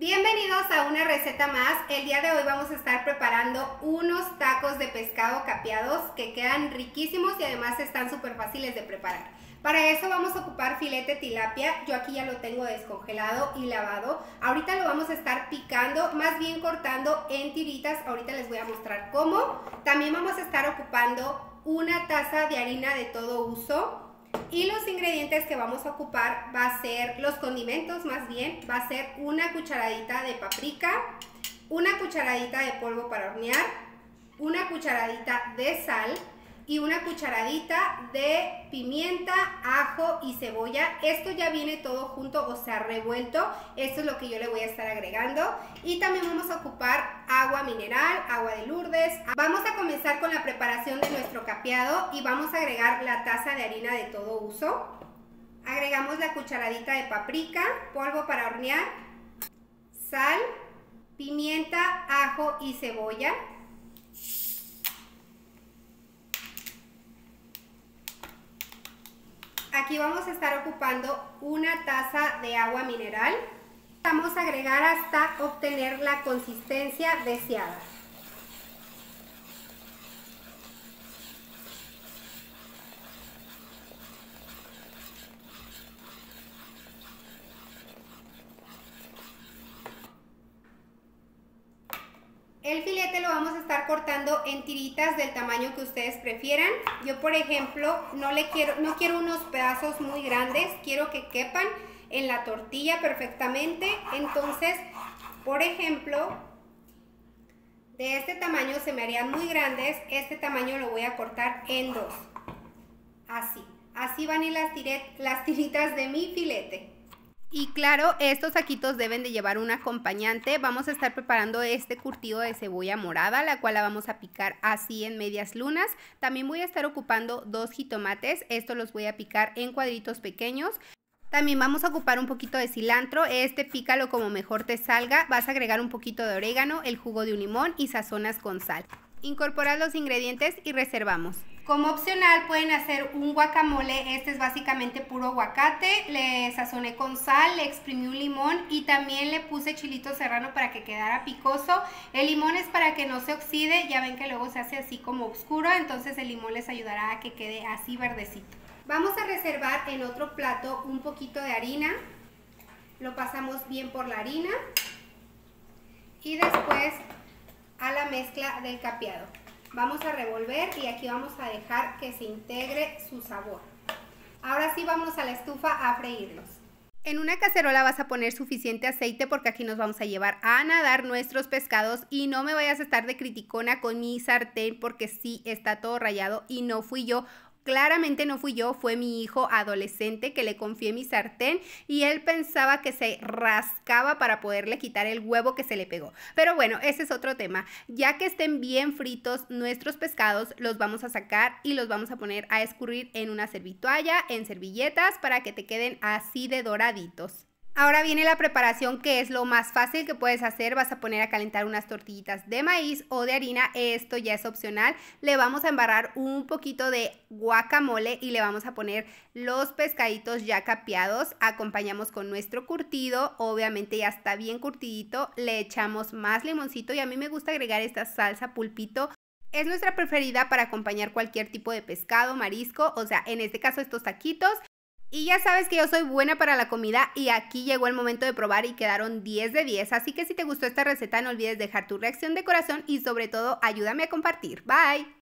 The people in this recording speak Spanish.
Bienvenidos a una receta más. El día de hoy vamos a estar preparando unos tacos de pescado capeados que quedan riquísimos y además están súper fáciles de preparar. Para eso vamos a ocupar filete tilapia. Yo aquí ya lo tengo descongelado y lavado. Ahorita lo vamos a estar picando, más bien cortando en tiritas. Ahorita les voy a mostrar cómo. También vamos a estar ocupando una taza de harina de todo uso. Y los ingredientes que vamos a ocupar va a ser, los condimentos más bien, va a ser una cucharadita de paprika, una cucharadita de polvo para hornear, una cucharadita de sal y una cucharadita de pimienta, ajo y cebolla. Esto ya viene todo junto, o sea, revuelto. Esto es lo que yo le voy a estar agregando. Y también vamos a ocupar agua mineral, agua de Lourdes. Vamos a comenzar con la preparación de nuestro capeado y vamos a agregar la taza de harina de todo uso. Agregamos la cucharadita de paprika, polvo para hornear, sal, pimienta, ajo y cebolla. Aquí vamos a estar ocupando una taza de agua mineral. Vamos a agregar hasta obtener la consistencia deseada. El filete lo vamos a estar cortando en tiritas del tamaño que ustedes prefieran. Yo, por ejemplo, no quiero unos pedazos muy grandes, quiero que quepan en la tortilla perfectamente. Entonces, por ejemplo, de este tamaño se me harían muy grandes. Este tamaño lo voy a cortar en dos. Así van a ir las tiritas de mi filete. Y claro, estos taquitos deben de llevar un acompañante. Vamos a estar preparando este curtido de cebolla morada, la cual la vamos a picar así en medias lunas. También voy a estar ocupando 2 jitomates, estos los voy a picar en cuadritos pequeños. También vamos a ocupar un poquito de cilantro, pícalo como mejor te salga. Vas a agregar un poquito de orégano, el jugo de un limón y sazonas con sal. Incorporar los ingredientes y reservamos. Como opcional pueden hacer un guacamole. Este es básicamente puro aguacate. Le sazoné con sal, le exprimí un limón y también le puse chilito serrano para que quedara picoso. El limón es para que no se oxide. Ya ven que luego se hace así como oscuro, entonces el limón les ayudará a que quede así verdecito. Vamos a reservar en otro plato un poquito de harina. Lo pasamos bien por la harina y después a la mezcla del capeado. Vamos a revolver y aquí vamos a dejar que se integre su sabor. Ahora sí vamos a la estufa a freírlos. En una cacerola vas a poner suficiente aceite porque aquí nos vamos a llevar a nadar nuestros pescados y no me vayas a estar de criticona con mi sartén porque sí está todo rayado y no fui yo. Claramente no fui yo, fue mi hijo adolescente que le confié mi sartén y él pensaba que se rascaba para poderle quitar el huevo que se le pegó. Pero bueno, ese es otro tema. Ya que estén bien fritos nuestros pescados, los vamos a sacar y los vamos a poner a escurrir en una servitoalla, en servilletas, para que te queden así de doraditos. Ahora viene la preparación, que es lo más fácil que puedes hacer. Vas a poner a calentar unas tortillitas de maíz o de harina, esto ya es opcional. Le vamos a embarrar un poquito de guacamole y le vamos a poner los pescaditos ya capeados. Acompañamos con nuestro curtido, obviamente ya está bien curtidito. Le echamos más limoncito y a mí me gusta agregar esta salsa pulpito. Es nuestra preferida para acompañar cualquier tipo de pescado, marisco, o sea, en este caso estos taquitos. Y ya sabes que yo soy buena para la comida y aquí llegó el momento de probar y quedaron 10 de 10. Así que si te gustó esta receta no olvides dejar tu reacción de corazón y sobre todo ayúdame a compartir. Bye.